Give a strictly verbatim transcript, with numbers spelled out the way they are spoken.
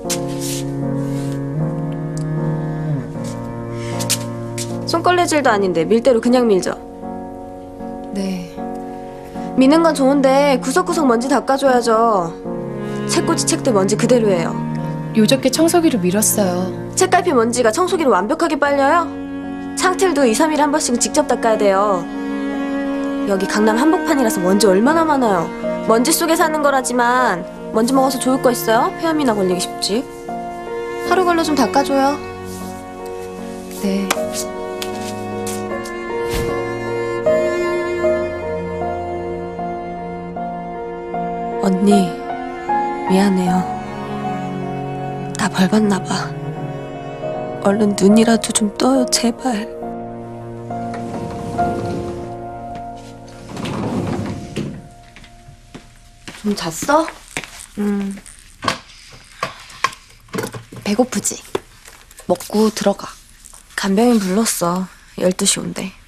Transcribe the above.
손걸레질도 아닌데 밀대로 그냥 밀죠? 네. 미는 건 좋은데 구석구석 먼지 닦아줘야죠. 책꽂이 책들 먼지 그대로예요. 요저께 청소기로 밀었어요. 책갈피 먼지가 청소기로 완벽하게 빨려요? 창틀도 이, 삼 일에 한 번씩은 직접 닦아야 돼요. 여기 강남 한복판이라서 먼지 얼마나 많아요. 먼지 속에 사는 거라지만 먼지 먹어서 좋을 거 있어요? 폐암이나 걸리기 쉽지. 하루 걸러 좀 닦아줘요. 네. 언니, 미안해요. 나 벌 받나 봐. 얼른 눈이라도 좀 떠요, 제발. 좀 잤어? 음. 배고프지? 먹고 들어가. 간병인 불렀어. 열두 시 온대.